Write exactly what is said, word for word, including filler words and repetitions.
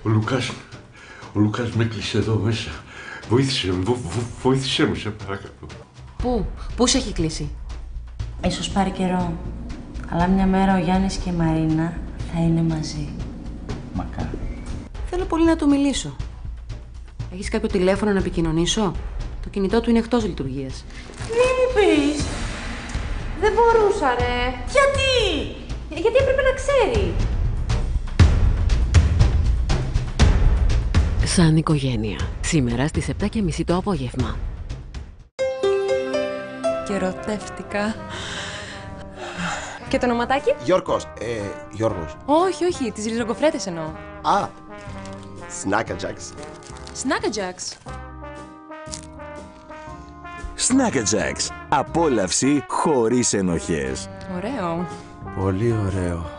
Ο Λουκάς, ο Λουκάς με έκλεισε εδώ μέσα. Βοήθησε με, βο, βο, βοήθησέ με, σε παρακαλώ. Πού, πού σε έχει κλείσει? Ίσως πάρει καιρό, αλλά μια μέρα ο Γιάννης και η Μαρίνα θα είναι μαζί. Μακάρι. Θέλω πολύ να του μιλήσω. Έχεις κάποιο τηλέφωνο να επικοινωνήσω? Το κινητό του είναι εκτός λειτουργίας. Τι μου πεις? Δεν μπορούσα, ρε. Γιατί? Γιατί έπρεπε να ξέρει. Σαν οικογένεια. Σήμερα στις επτά και μισή το απόγευμα. Και ερωτεύτηκα. Και το ονοματάκι? Γιώργος. Ε, Γιώργος. Όχι, όχι, τις ριζογκοφρέτες εννοώ. Α, Snackerjacks. Snackerjacks. Snackerjacks. Απόλαυση χωρίς ενοχές. Ωραίο. Πολύ ωραίο.